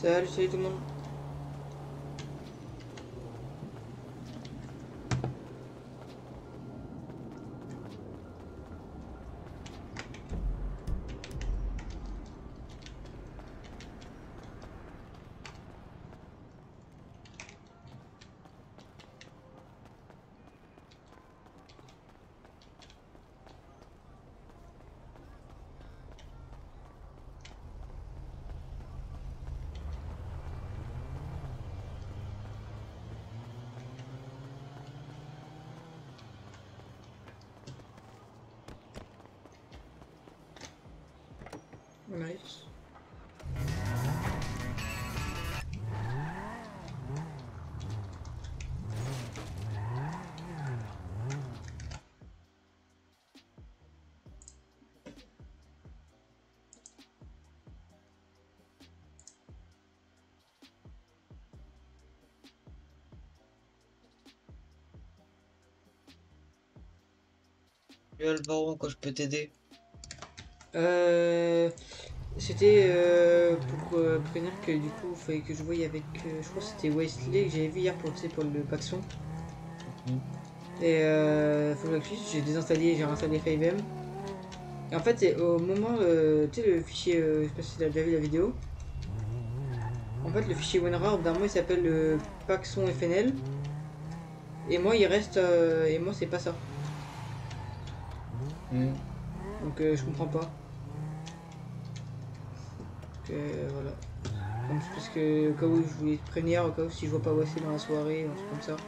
Salut tout le monde. Nice. Alvaro, quoi je peux t'aider? C'était pour prévenir que du coup, il fallait que je voie avec. Je crois que c'était Wesley que j'avais vu hier pour, tu sais, pour le paxon. Et faut que j'affiche, j'ai désinstallé, j'ai réinstallé 5M. Et en fait, au moment, tu sais, le fichier, je sais pas si tu as déjà vu la vidéo. En fait, le fichier WinRAR, d'un moment, il s'appelle le paxon FNL. Et moi, il reste. Et moi, c'est pas ça. Donc, je comprends pas. Donc, voilà. Donc, c'est parce que, au cas où je voulais te prévenir, au cas où si je vois pas Wesley dans la soirée, un truc comme ça.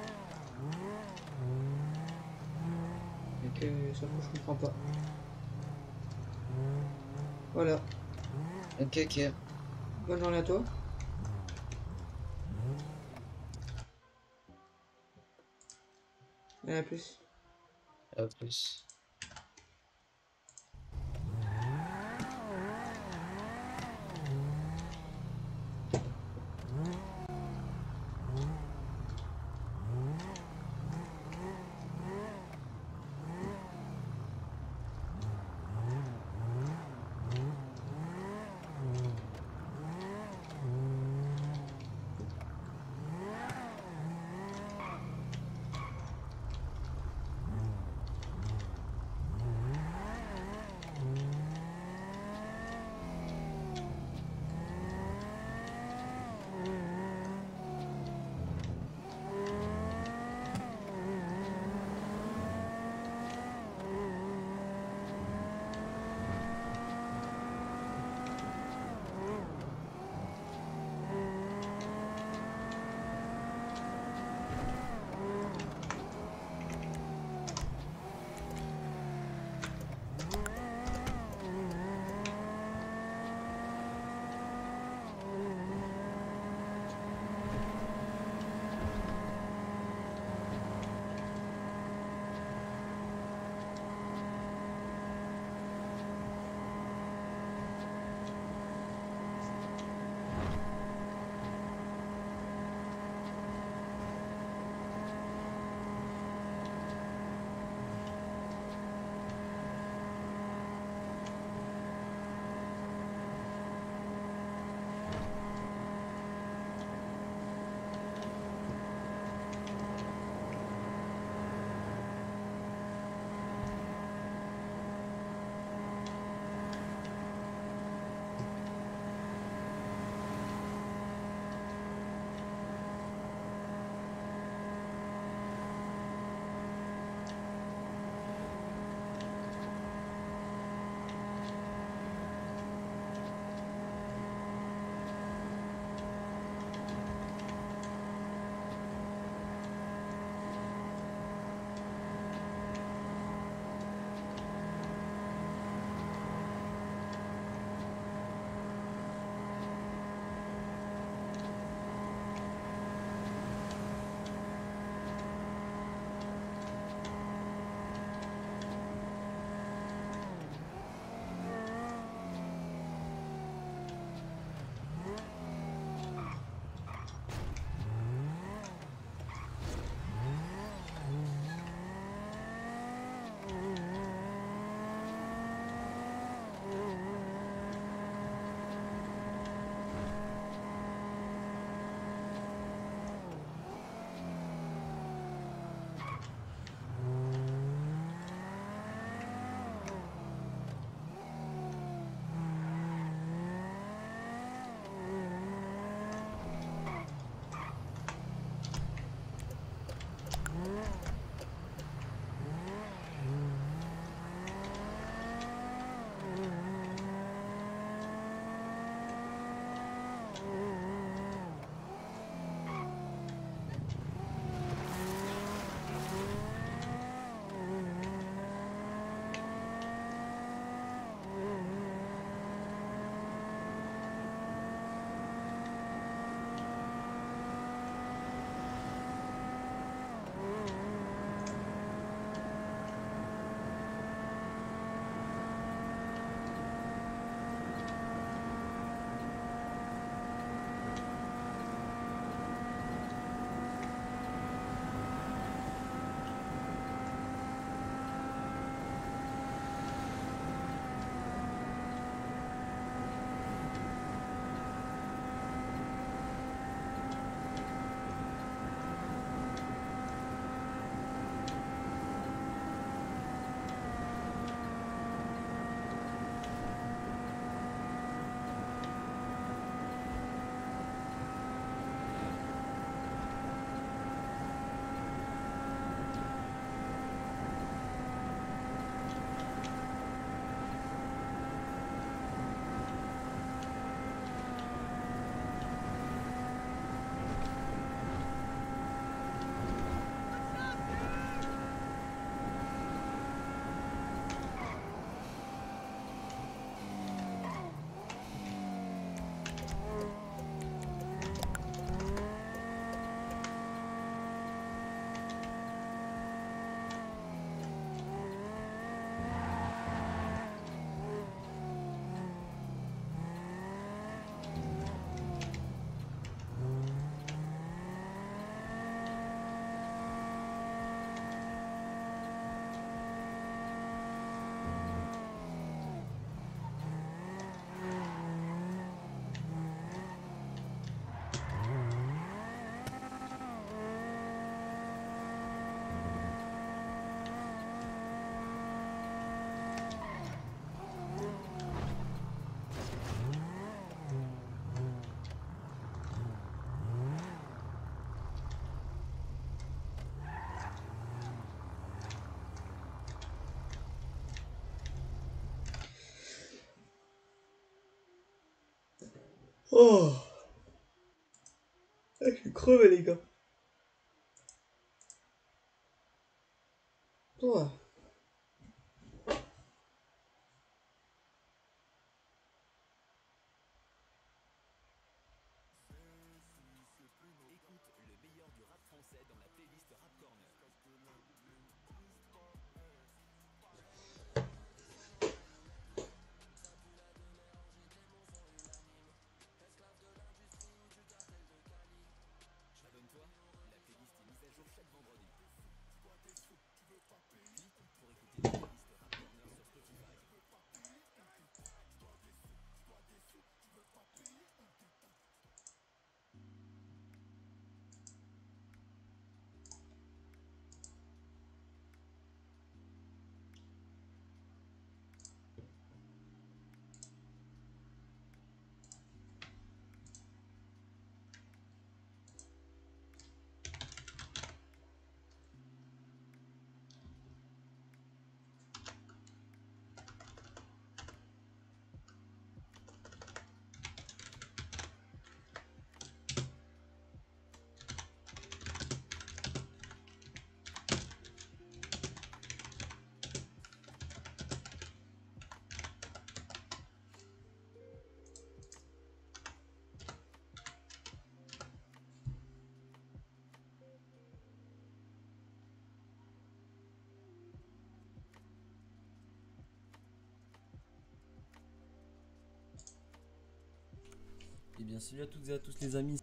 Donc, ça, je comprends pas. Voilà. Ok, ok. Bonne journée à toi. Et à plus. À plus. Oh, je suis crevé, les gars. Oh. Et bien salut à toutes et à tous les amis.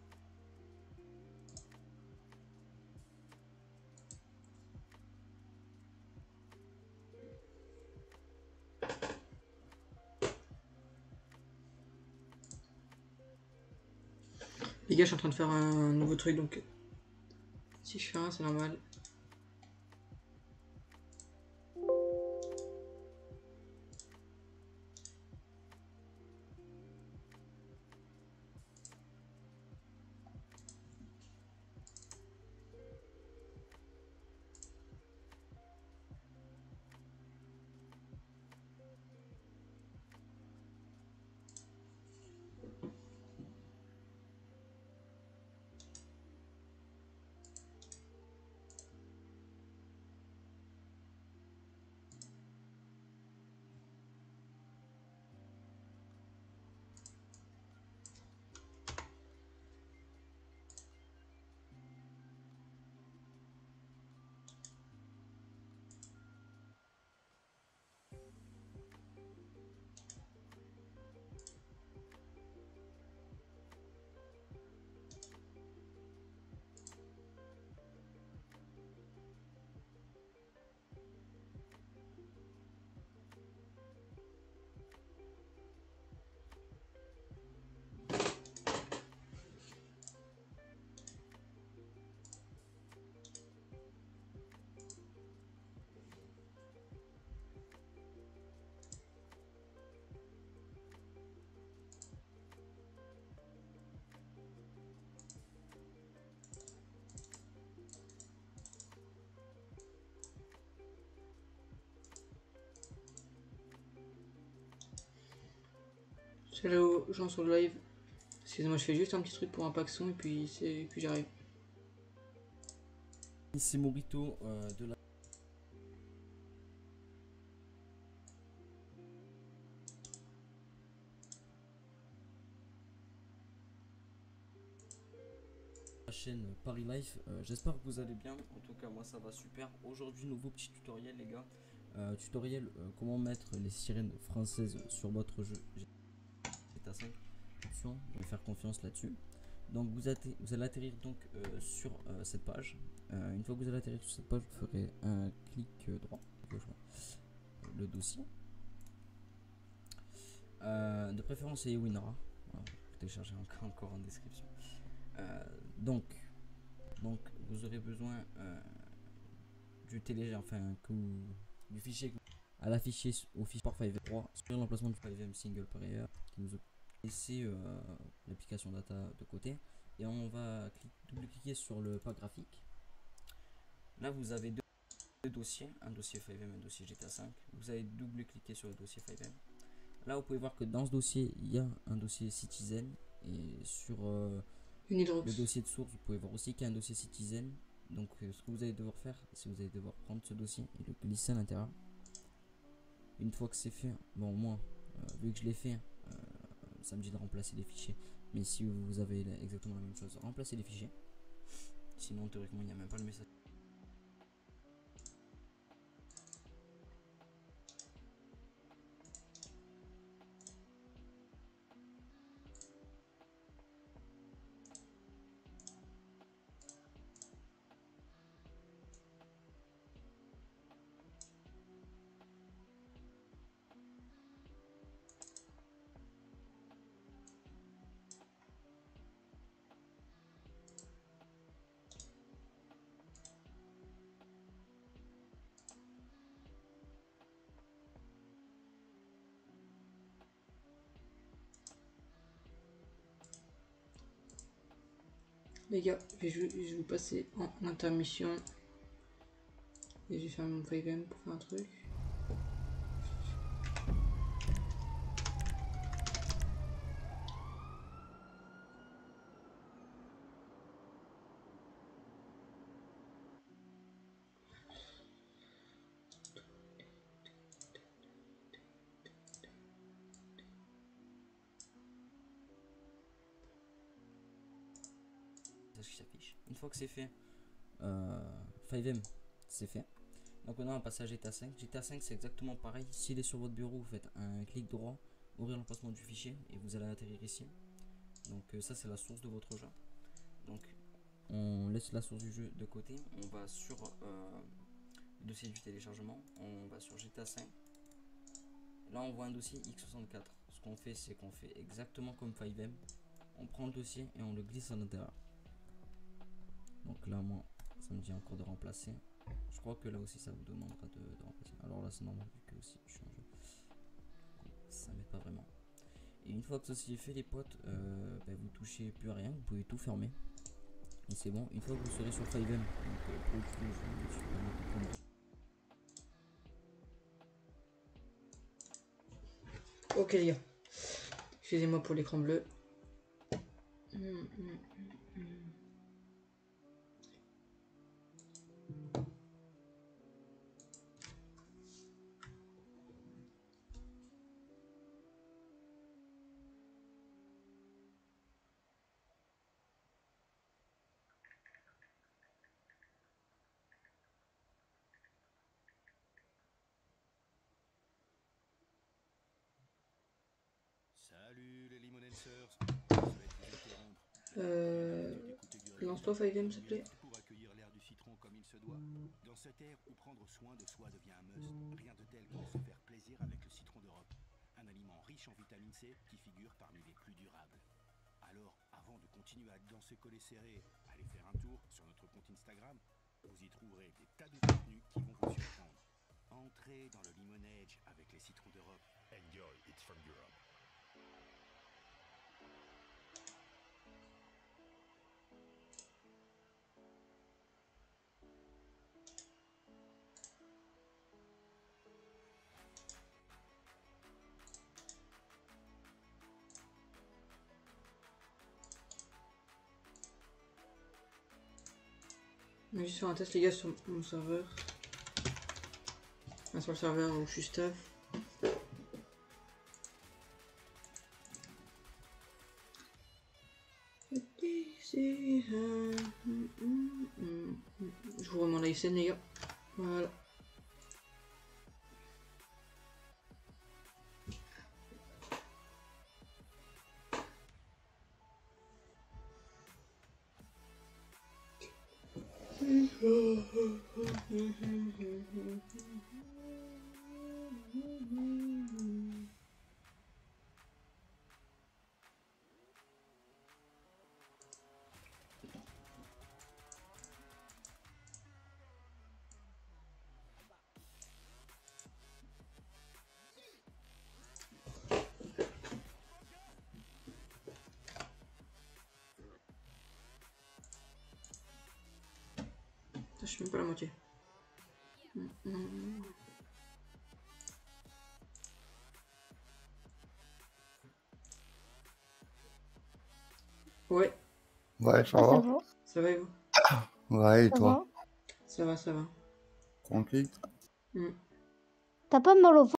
Les gars, je suis en train de faire un nouveau truc, donc si je fais un, c'est normal. Salut aux gens sur le live. Excusez-moi, je fais juste un petit truc pour un pack son et puis j'arrive. C'est Morito de la chaîne Paris Life. J'espère que vous allez bien. En tout cas, moi ça va super. Aujourd'hui, nouveau petit tutoriel, les gars. Tutoriel comment mettre les sirènes françaises sur votre jeu GTA 5. Attention, je vais faire confiance là-dessus. Donc vous allez atterrir donc sur cette page. Une fois que vous allez atterrir sur cette page, vous ferez un clic droit, le dossier. De préférence c'est Winra. Voilà, vous téléchargez encore en description. Donc vous aurez besoin du du fichier à l'afficher au fichier par 5v3 sur l'emplacement du 5m single player qui nous laisser l'application data de côté et on va double-cliquer sur le pack graphique. Là vous avez deux dossiers, un dossier 5m, un dossier GTA 5. Vous allez double-cliquer sur le dossier 5m. Là vous pouvez voir que dans ce dossier il y a un dossier Citizen Et sur Une hydrox. le dossier de source, vous pouvez voir aussi qu'il y a un dossier Citizen. Donc ce que vous allez devoir faire, c'est que vous allez devoir prendre ce dossier et le glisser à l'intérieur. Une fois que c'est fait, bon moi, vu que je l'ai fait, ça me dit de remplacer les fichiers. Mais si vous avez exactement la même chose, remplacez les fichiers. Sinon théoriquement il n'y a même pas le message. Les gars, je vais vous passer en intermission. Et je vais faire mon file game pour faire un truc. Qui s'affiche. Une fois que c'est fait, 5M c'est fait. Donc maintenant on va passer à GTA 5. GTA 5 c'est exactement pareil. S'il est sur votre bureau, vous faites un clic droit, ouvrir l'emplacement du fichier et vous allez atterrir ici. Donc ça c'est la source de votre jeu. Donc on laisse la source du jeu de côté. On va sur le dossier du téléchargement. On va sur GTA 5. Là on voit un dossier x64. Ce qu'on fait c'est qu'on fait exactement comme 5M. On prend le dossier et on le glisse à l'intérieur. Donc là moi ça me dit encore de remplacer. Je crois que là aussi ça vous demandera de remplacer. Alors là c'est normal vu que aussi je suis en jeu. Ça m'aide pas vraiment. Et une fois que ceci est fait les potes, vous touchez plus à rien, vous pouvez tout fermer. Et c'est bon, une fois que vous serez sur 5M, donc pour le coup je me suis permis de prendre. Ok les gars. Excusez-moi pour l'écran bleu. Salut les Limonencers. Lance-toi 5M s'il te plaît. Pour accueillir l'air du citron comme il se doit. Dans cette ère où prendre soin de soi devient un must, rien de tel que de se faire plaisir avec le citron d'Europe. Un aliment riche en vitamine C qui figure parmi les plus durables. Alors, avant de continuer à danser collé serré, allez faire un tour sur notre compte Instagram. Vous y trouverez des tas de contenus qui vont vous surprendre. Entrez dans le limonage avec les citrons d'Europe. Enjoy, it's from Europe. Je vais juste faire un test les gars sur mon serveur. Enfin, sur le serveur où je suis staff. Je vous remets mon live scène les gars. Voilà. Je suis même pas la moitié. Ouais, Ouais, ça Ah, ça va. va. ça va et vous? Ouais, et Ça toi? va. Ça va, ça va. Tranquille. Mm. T'as pas mal au